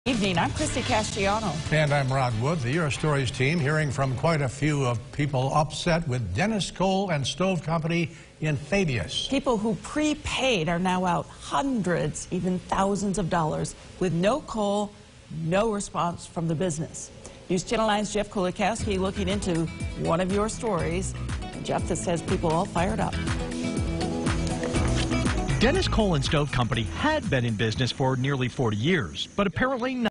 Evening, I'm Christy Castellano. And I'm Rod Wood, the Your Stories team, hearing from quite a few of people upset with Dennis Coal and Stove Company in Thaddeus. People who prepaid are now out hundreds, even thousands of dollars with no coal, no response from the business. News Channel 9's Jeff Kulikowski looking into one of your stories. Jeff, that says people all fired up. Dennis Coal and Stove Company had been in business for nearly 40 years, but apparently not.